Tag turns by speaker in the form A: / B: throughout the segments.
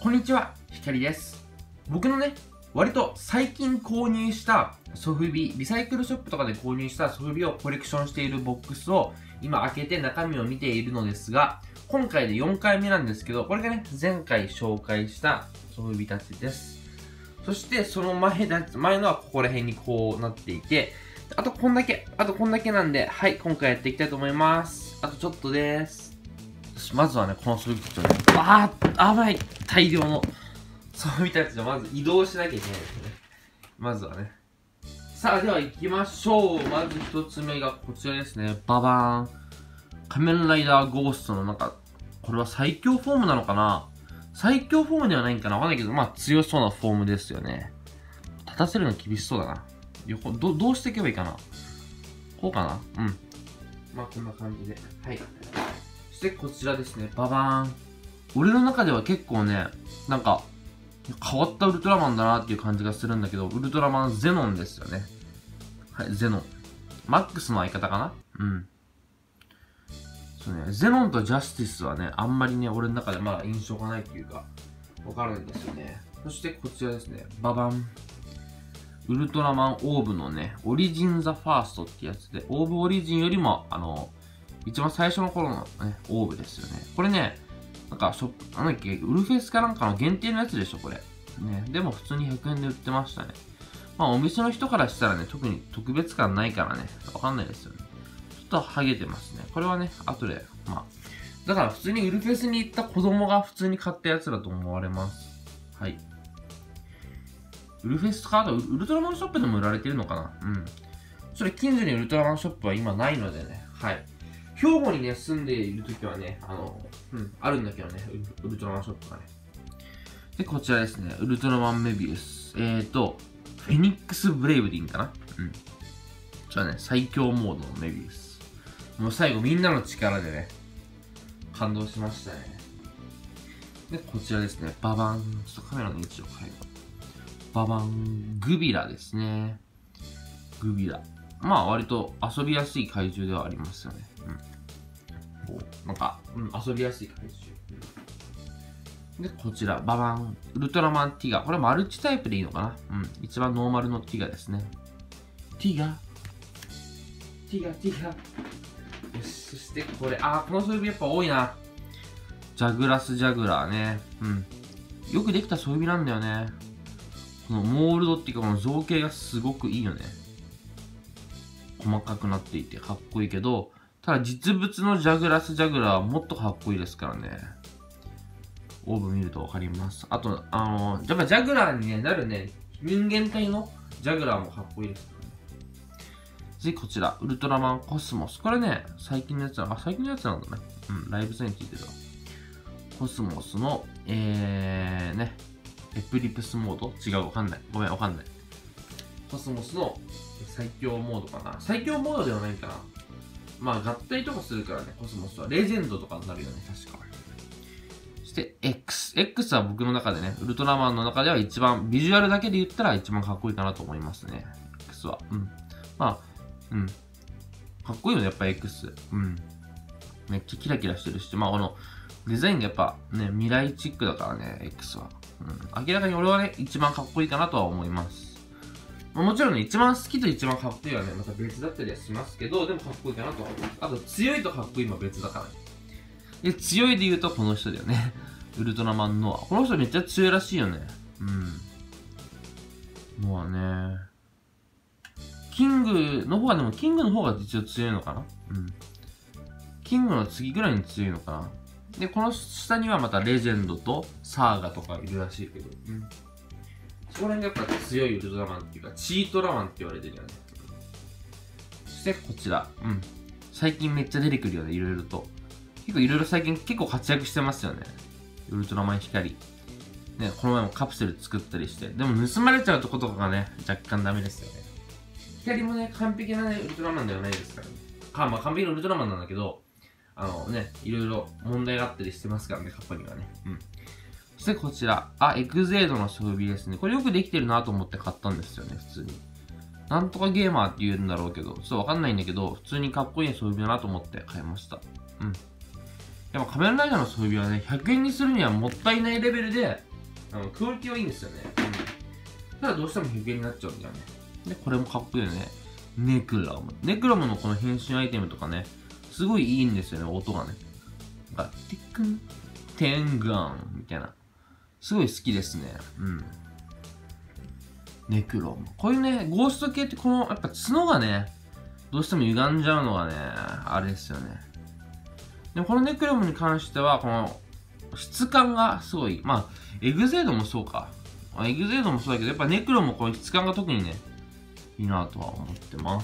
A: こんにちは、ひかりです。僕のね、割と最近購入したソフビ、リサイクルショップとかで購入したソフビをコレクションしているボックスを今開けて中身を見ているのですが、今回で4回目なんですけど、これがね、前回紹介したソフビたちです。そしてその前のはここら辺にこうなっていて、あとこんだけなんで、はい、今回やっていきたいと思います。あとちょっとです。まずはね、このソフビたちをね、甘い大量のソフビたちをまず移動しなきゃいけないですね。まずはね。さあ、では行きましょう。まず一つ目がこちらですね。ババーン。仮面ライダーゴーストのなんか、これは最強フォームなのかな？最強フォームではないんかなわかんないけど、まあ強そうなフォームですよね。立たせるの厳しそうだな。どうしていけばいいかな？こうかな？うん。まあこんな感じで。はい。そしてこちらですね。ババーン。俺の中では結構ね、なんか、変わったウルトラマンだなっていう感じがするんだけど、ウルトラマンゼノンですよね。はい、ゼノン。マックスの相方かな？うん。そうね、ゼノンとジャスティスはね、あんまりね、俺の中でまだ印象がないっていうか、わからないんですよね。そしてこちらですね。ババン。ウルトラマンオーブのね、オリジンザファーストってやつで、オーブオリジンよりも、一番最初の頃のね、オーブですよね。これね、なんか、なんだっけ、ウルフェスかなんかの限定のやつでしょ、これ。ね。でも普通に100円で売ってましたね。まあ、お店の人からしたらね、特に特別感ないからね、わかんないですよね。ちょっとハゲてますね。これはね、後で、まあ。だから普通にウルフェスに行った子供が普通に買ったやつだと思われます。はい。ウルフェスか、あとウルトラマンショップでも売られてるのかな？うん。それ近所にウルトラマンショップは今ないのでね、はい。兵庫にね、住んでいるときはね、あるんだけどね、ウルトラマンショップがね。で、こちらですね、ウルトラマンメビウス。フェニックスブレイブでいいんかな？うん。じゃあね、最強モードのメビウス。もう最後みんなの力でね、感動しましたね。で、こちらですね、ババン。ちょっとカメラの位置を変えよう。ババン。グビラですね。グビラ。まあ割と遊びやすい怪獣ではありますよね。うん。こうなんか、遊びやすい怪獣。で、こちら、ババン。ウルトラマンティガ。これマルチタイプでいいのかな？うん。一番ノーマルのティガですね。ティガ。よし、そしてこれ、この装備やっぱ多いな。ジャグラスジャグラーね。うん。よくできた装備なんだよね。このモールドっていうかこの造形がすごくいいよね。細かくなっていてかっこいいけど、ただ実物のジャグラスジャグラーはもっとかっこいいですからね。オーブ見るとわかります。あと、やっぱジャグラーに、ね、なるね、人間体のジャグラーもかっこいいですからね。次こちら、ウルトラマンコスモス。これね、最近のやつなんだね。うん、ライブ戦についてるわ。コスモスの、エプリプスモード？違う、わかんない。ごめん、わかんない。コスモスの最強モードかな。最強モードではないかな。まあ、合体とかするからね、コスモスは。レジェンドとかになるよね、確か。そして、X。X は僕の中でね、ウルトラマンの中では一番、ビジュアルだけで言ったら一番かっこいいかなと思いますね。X は。うん。まあ、うん。かっこいいよね、やっぱ X。うん。めっちゃキラキラしてるし、まあ、この、デザインがやっぱね、未来チックだからね、X は。うん。明らかに俺はね、一番かっこいいかなとは思います。もちろんね、一番好きと一番かっこいいはね、また別だったりはしますけど、でもかっこいいかなとは思います。あと、強いとかっこいいも別だからね。で、強いで言うとこの人だよね。ウルトラマンノア。この人めっちゃ強いらしいよね。うん。ノアね。キングの方が実は強いのかな？うん。キングの次ぐらいに強いのかな？で、この下にはまたレジェンドとサーガとかいるらしいけど。うん。そこら辺がやっぱ強いウルトラマンっていうか、チートラマンって言われてるよね。そしてこちら。うん。最近めっちゃ出てくるよね、いろいろと。いろいろ最近結構活躍してますよね。ウルトラマン光。ね、この前もカプセル作ったりして。でも盗まれちゃうとことかがね、若干ダメですよね。光もね、完璧なね、ウルトラマンではないですからね。まあ完璧なウルトラマンなんだけど、いろいろ問題があったりしてますからね、カッパにはね。うん。そしてこちら。エグゼードの装備ですね。これよくできてるなと思って買ったんですよね、普通に。なんとかゲーマーって言うんだろうけど、ちょっとわかんないんだけど、普通にかっこいい装備だなと思って買いました。うん。でも仮面ライダーの装備はね、100円にするにはもったいないレベルでクオリティはいいんですよね。ただどうしても100円になっちゃうんだよね。で、これもかっこいいよね。ネクラム。ネクラムのこの変身アイテムとかね、すごいいいんですよね、音がね。なんか、ティックン、テンガンみたいな。すごい好きですね。ネクロム。こういうね、ゴースト系ってこの、やっぱ角がね、どうしても歪んじゃうのがね、あれですよね。でもこのネクロムに関しては、この、質感がすごい。まあ、エグゼードもそうか。エグゼードもそうだけど、やっぱネクロムこの質感が特にね、いいなとは思ってます。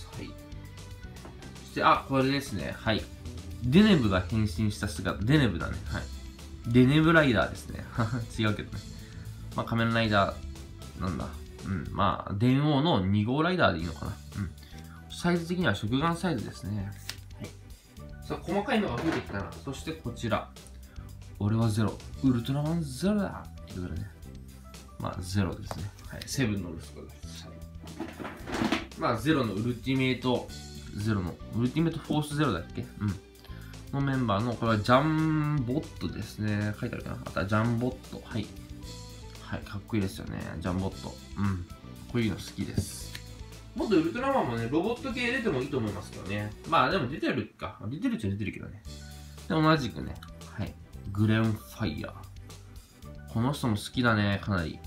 A: はい。そして、これですね。はい。デネブが変身した姿。デネブだね。はい。デネブライダーですね。違うけどね。まあ、仮面ライダー、なんだ。まあ、電王の2号ライダーでいいのかな。サイズ的には食玩サイズですね。はい。さあ、細かいのが増えてきたな。そしてこちら。俺はゼロ。ウルトラマンゼロだっていうことでね。まあ、ゼロですね。はい。セブンの息子です。はい。まあ、ゼロのウルティメイト、ゼロの、ウルティメイトフォースゼロだっけのメンバーの、これはジャンボットですね。書いてあるかな。あとはジャンボット。はい。はい、かっこいいですよね。ジャンボット。こういうの好きです。もっとウルトラマンもね、ロボット系出てもいいと思いますけどね。まあでも出てるか。出てるっちゃ出てるけどね。で、同じくね。はい。グレンファイヤー。この人も好きだね、かなり。好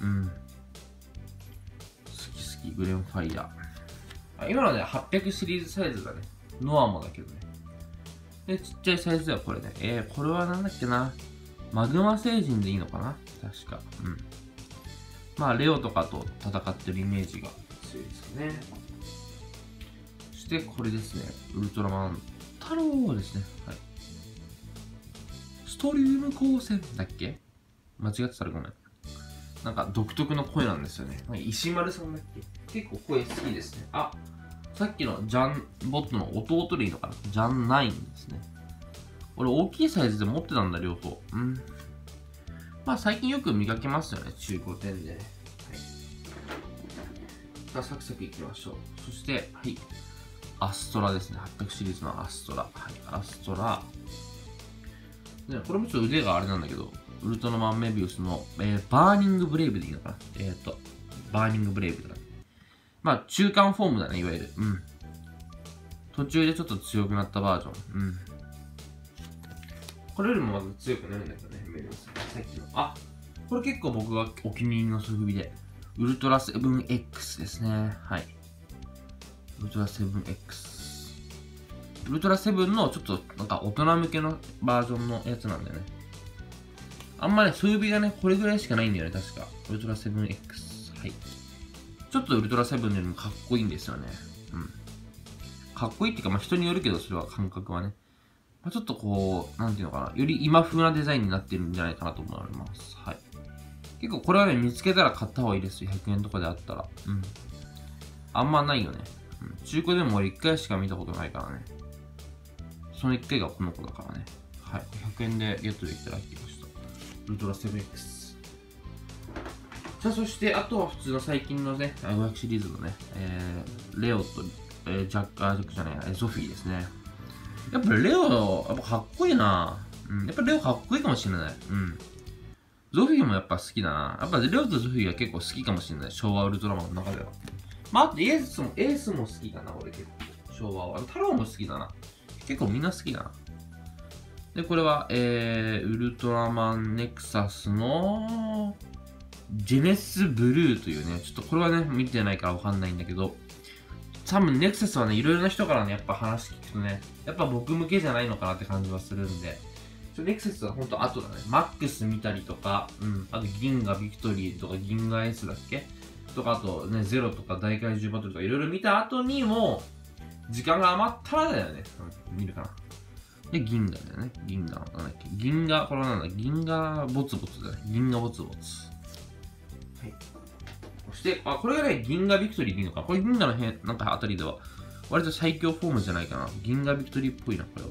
A: き、グレンファイヤー。今のね、800シリーズサイズだね。ノアもだけどね。で、ちっちゃいサイズではこれね。これはなんだっけな。マグマ星人でいいのかな確か。まあ、レオとかと戦ってるイメージが強いですよね。そして、これですね。ウルトラマン太郎ですね。はい。ストリーム光線だっけ間違ってたらごめん。なんか独特の声なんですよね。石丸さんだっけ結構声好きですね。さっきのジャンボットの弟でいいのかなジャン9ですね。俺大きいサイズで持ってたんだ、両方。まあ最近よく見かけますよね、中古店でね。はい。さあ、サクサクいきましょう。そして、はい。アストラですね。800シリーズのアストラ。はい。アストラ。ね、これもちょっと腕があれなんだけど、ウルトラマンメビウスの、バーニングブレイブでいいのかなバーニングブレイブだね。まあ、中間フォームだね、いわゆる。途中でちょっと強くなったバージョン。これよりもまず強くなるんだけどね、メビウス。さっきの。これ結構僕がお気に入りのソフビで。ウルトラ 7X ですね。はい。ウルトラ 7X。ウルトラ7のちょっとなんか大人向けのバージョンのやつなんだよね。あんまね、装備がね、これぐらいしかないんだよね、確か。ウルトラ 7X。はい。ちょっとウルトラ7よりもかっこいいんですよね。かっこいいっていうか、まあ人によるけど、それは感覚はね。まあ、ちょっとこう、なんていうのかな。より今風なデザインになってるんじゃないかなと思います。はい。結構これはね、見つけたら買った方がいいですよ。100円とかであったら。あんまないよね。中古でも俺1回しか見たことないからね。その1回がこの子だからね。はい。100円でゲットできたらきました。ウルトラ 7X。さあ、そして、あとは普通の最近のね、500シリーズのね、レオと、ジャックじゃない、ゾフィーですね。やっぱレオ、やっぱかっこいいな。やっぱレオかっこいいかもしれない。ゾフィーもやっぱ好きだな。やっぱレオとゾフィーが結構好きかもしれない。昭和ウルトラマンの中では。まあ、あとエースも好きだな、俺結構。昭和は。太郎も好きだな。結構みんな好きだな。で、これは、ウルトラマンネクサスの、ジェネスブルーというね、ちょっとこれはね、見てないからわかんないんだけど、多分ネクサスはね、いろいろな人からね、やっぱ話聞くとね、やっぱ僕向けじゃないのかなって感じはするんで、ネクサスはほんと後だね。マックス見たりとか、あと銀河ビクトリーとか銀河 S だっけとか、あとね、ゼロとか大怪獣バトルとかいろいろ見た後にも、時間が余ったらだよね。見るかな。で、銀河だよね。銀河、なんだっけ。銀河、これはなんだ。銀河ボツボツだね。銀河ボツボツ。はい。そして、これがね、銀河ビクトリーでいいのかな。これ銀河の辺、なんかあたりでは、割と最強フォームじゃないかな。銀河ビクトリーっぽいな、これ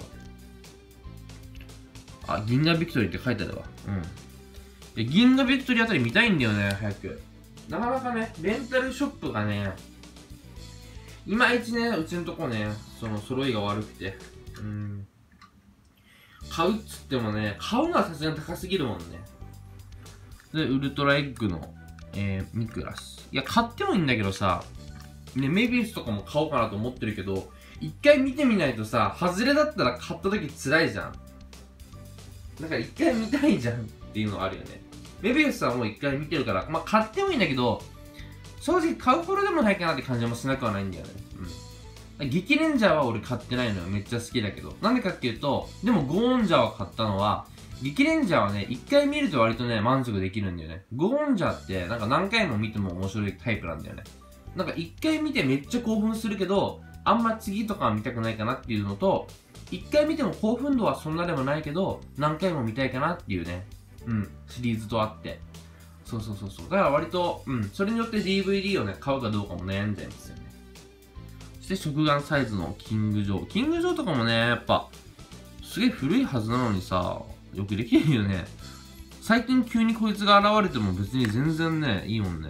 A: は。銀河ビクトリーって書いてあるわ。銀河ビクトリーあたり見たいんだよね、早く。なかなかね、レンタルショップがね、いまいちね、うちのとこね、揃いが悪くて。買うっつってもね、買うのはさすがに高すぎるもんね。 で、ウルトラエッグの、ミクラス。いや、買ってもいいんだけどさ、ね、メビウスとかも買おうかなと思ってるけど、一回見てみないとさ、外れだったら買った時辛いじゃん。だから一回見たいじゃんっていうのがあるよね。メビウスはもう一回見てるから、まあ買ってもいいんだけど、正直買うほどでもないかなって感じもしなくはないんだよね。うん。激レンジャーは俺買ってないのよ。めっちゃ好きだけど。なんでかっていうと、でもゴーンジャーを買ったのは、激レンジャーはね、一回見ると割とね、満足できるんだよね。ゴーンジャーって、なんか何回も見ても面白いタイプなんだよね。なんか一回見てめっちゃ興奮するけど、あんま次とかは見たくないかなっていうのと、一回見ても興奮度はそんなでもないけど、何回も見たいかなっていうね、シリーズとあって。そう。だから割と、それによって DVD をね、買うかどうかも悩んじゃいますよね。そして、食玩サイズのキングジョー。キングジョーとかもね、やっぱ、すげえ古いはずなのにさ、よくできるよね。最近急にこいつが現れても別に全然ね、いいもんね。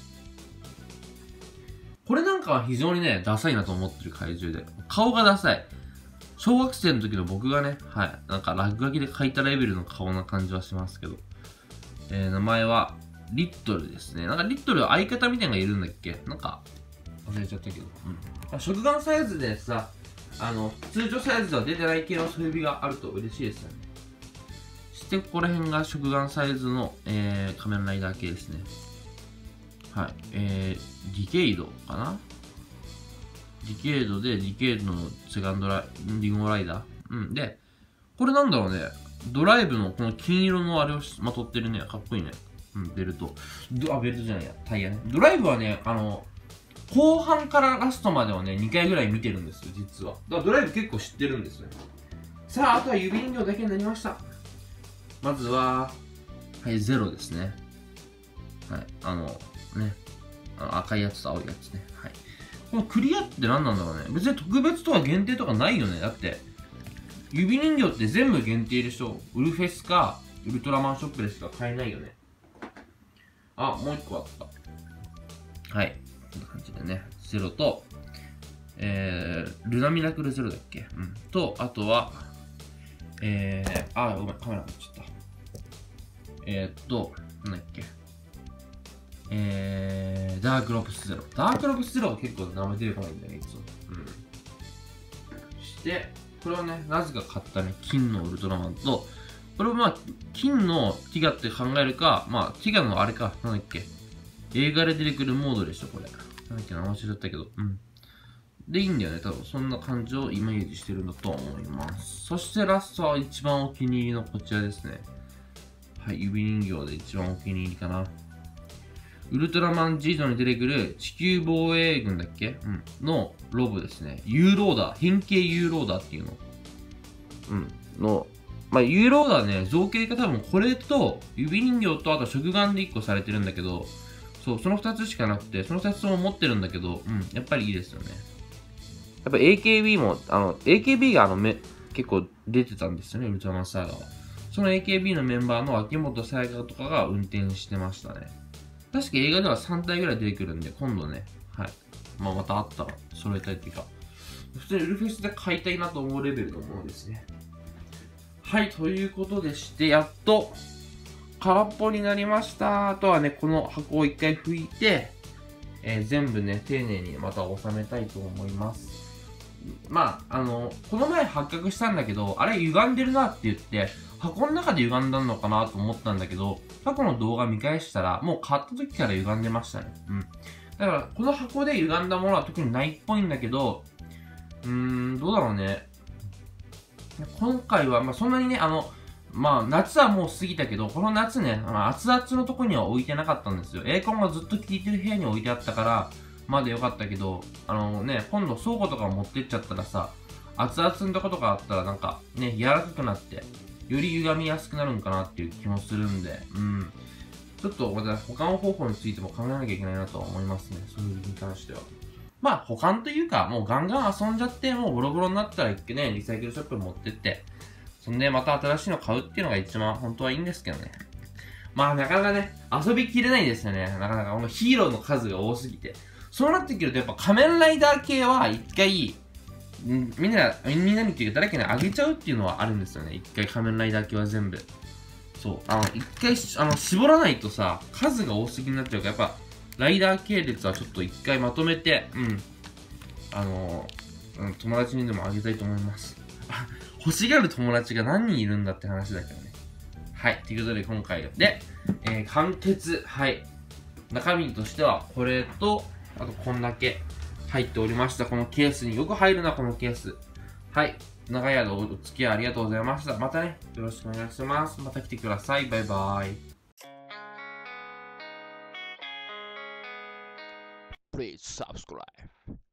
A: これなんかは非常にね、ダサいなと思ってる怪獣で。顔がダサい。小学生の時の僕がね、なんか落書きで描いたレベルの顔な感じはしますけど。名前は、リットルですね。なんかリットルは相方みたいなのがいるんだっけ？なんか、忘れちゃったけど。食玩サイズでさ、通常サイズでは出てない系の装備があると嬉しいですよね。そしてここら辺が食玩サイズの、仮面ライダー系ですね。ディケイドかな？ディケイドで、ディケイドのセカンドリンゴライダー。で、これなんだろうね。ドライブのこの金色のあれをまとってるね。かっこいいね。ベルト。ベルトじゃないや。タイヤね。ドライブはね、後半からラストまではね、2回ぐらい見てるんですよ、実は。だからドライブ結構知ってるんですよ。さあ、あとは指人形だけになりました。まずは、ゼロですね。赤いやつと青いやつね。このクリアって何なんだろうね。別に特別とか限定とかないよね。だって、指人形って全部限定でしょ。ウルフェスか、ウルトラマンショップでしか買えないよね。もう一個あった。こんな感じでね。ゼロと、ルナミラクルゼロだっけ？と、あとは、ごめん、カメラ持っちゃった。なんだっけ？ダークロプスゼロ。ダークロプスゼロは結構名前出てこないんだよね、いつも。そして、これはね、なぜか買ったね、金のウルトラマンと、これは金のティガって考えるか、ティガのあれか、なんだっけ。映画で出てくるモードでしょ、これ。なんだっけ、名前忘れちゃったけど。で、いいんだよね、多分。そんな感じをイメージしてるんだと思います。そしてラストは一番お気に入りのこちらですね。指人形で一番お気に入りかな。ウルトラマン G ドに出てくる地球防衛軍だっけ？のロボですね。U ローダー。変形 U ローダーっていうの。U ローダーね、造形が多分これと、指人形とあと食玩で1個されてるんだけど、その2つしかなくて、その2つとも持ってるんだけど、やっぱりいいですよね。やっぱ AKB も、AKB が結構出てたんですよね、ウルトラマンサーガは。その AKB のメンバーの秋元沙耶香とかが運転してましたね。確か映画では3体ぐらい出てくるんで、今度ね、またあったら揃えたいっていうか、普通にウルフェスで買いたいなと思うレベルのものですね。ということでして、やっと空っぽになりました。あとはね、この箱を一回拭いて、全部ね、丁寧にまた収めたいと思います。この前発覚したんだけど、あれ歪んでるなって言って、箱の中で歪んだのかなと思ったんだけど、過去の動画見返したら、もう買った時から歪んでましたね。だから、この箱で歪んだものは特にないっぽいんだけど、どうだろうね。今回は、そんなにね、夏はもう過ぎたけど、この夏ね、熱々のとこには置いてなかったんですよ。エアコンがずっと効いてる部屋に置いてあったから、まだ良かったけど、今度倉庫とか持ってっちゃったらさ、熱々のとことかあったらなんかね、柔らかくなって、より歪みやすくなるんかなっていう気もするんで、ちょっとまた保管方法についても考えなきゃいけないなとは思いますね、そういうに関しては。保管というか、もうガンガン遊んじゃって、もうボロボロになったら一回ね、リサイクルショップに持ってって、そんでまた新しいの買うっていうのが一番本当はいいんですけどね。なかなかね、遊びきれないですよね。なかなかこのヒーローの数が多すぎて。そうなってくるとやっぱ仮面ライダー系は一回、みんなにっていうか誰かにあげちゃうっていうのはあるんですよね。一回仮面ライダー系は全部。 そう。一回絞らないとさ、数が多すぎになっちゃうから、やっぱ、ライダー系列はちょっと一回まとめて、友達にでもあげたいと思います。欲しがる友達が何人いるんだって話だけどね。はい。ということで、今回で、完結。はい。中身としては、これと、あとこんだけ入っておりました。このケースによく入るな、このケース。はい。長い間お付き合いありがとうございました。またね、よろしくお願いします。また来てください。バイバイ。
B: Please subscribe.